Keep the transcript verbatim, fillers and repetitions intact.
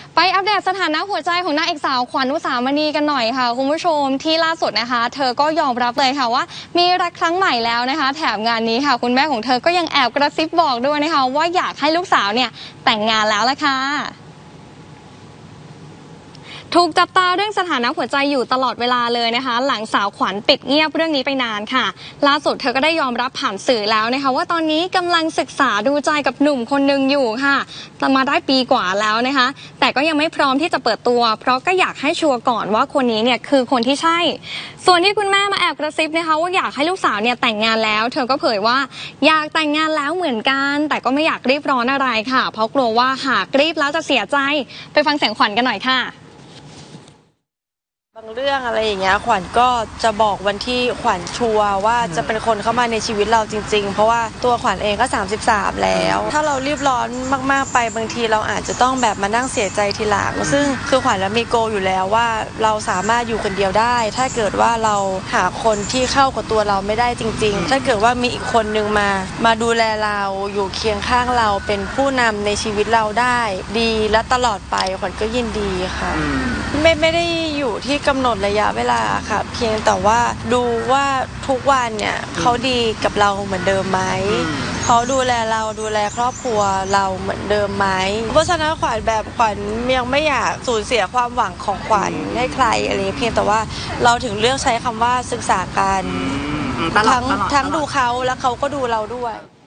ไปอัปเดตสถานะหัวใจของนางเอกสาวขวัญอุสามณีกันหน่อยค่ะคุณผู้ชมที่ล่าสุดนะคะเธอก็ยอมรับเลยค่ะว่ามีรักครั้งใหม่แล้วนะคะแถมงานนี้ค่ะคุณแม่ของเธอก็ยังแอบกระซิบบอกด้วยนะคะว่าอยากให้ลูกสาวเนี่ยแต่งงานแล้วล่ะค่ะถูกจับตาเรื่องสถานะหัวใจอยู่ตลอดเวลาเลยนะคะหลังสาวขวัญปิดเงียบเรื่องนี้ไปนานค่ะล่าสุดเธอก็ได้ยอมรับผ่านสื่อแล้วนะคะว่าตอนนี้กำลังศึกษาดูใจกับหนุ่มคนหนึ่งอยู่ค่ะมาได้ปีกว่าแล้วนะคะแต่ก็ยังไม่พร้อมที่จะเปิดตัวเพราะก็อยากให้ชัวร์ก่อนว่าคนนี้เนี่ยคือคนที่ใช่ส่วนที่คุณแม่มาแอบกระซิบนะคะว่าอยากให้ลูกสาวเนี่ยแต่งงานแล้วเธอก็เผยว่าอยากแต่งงานแล้วเหมือนกันแต่ก็ไม่อยากรีบร้อนอะไรค่ะเพราะกลัวว่าหากรีบแล้วจะเสียใจไปฟังเสียงขวัญกันหน่อยค่ะบางเรื่องอะไรอย่างเงี้ยขวัญก็จะบอกวันที่ขวัญชัวร์ว่าจะเป็นคนเข้ามาในชีวิตเราจริงๆเพราะว่าตัวขวัญเองก็สามสิบสามแล้วถ้าเรารีบร้อนมากๆไปบางทีเราอาจจะต้องแบบมานั่งเสียใจทีหลังซึ่งคือขวัญแล้วมีโกอยู่แล้วว่าเราสามารถอยู่คนเดียวได้ถ้าเกิดว่าเราหาคนที่เข้ากับตัวเราไม่ได้จริงๆถ้าเกิดว่ามีอีกคนนึงมามาดูแลเราอยู่เคียงข้างเราเป็นผู้นำในชีวิตเราได้ดีและตลอดไปขวัญก็ยินดีค่ะไม่ไม่ได้อยู่ที่กำหนดระยะเวลาค่ะเพียงแต่ว่าดูว่าทุกวันเนี่ยเขาดีกับเราเหมือนเดิมไหมเขาดูแลเราดูแลครอบครัวเราเหมือนเดิมไหมเพราะฉะนั้นขวัญแบบขวัญยังไม่อยากสูญเสียความหวังของขวัญให้ใครอะไรเพียงแต่ว่าเราถึงเลือกใช้คำว่าศึกษากันทั้งทั้งดูเขาแล้วเขาก็ดูเราด้วย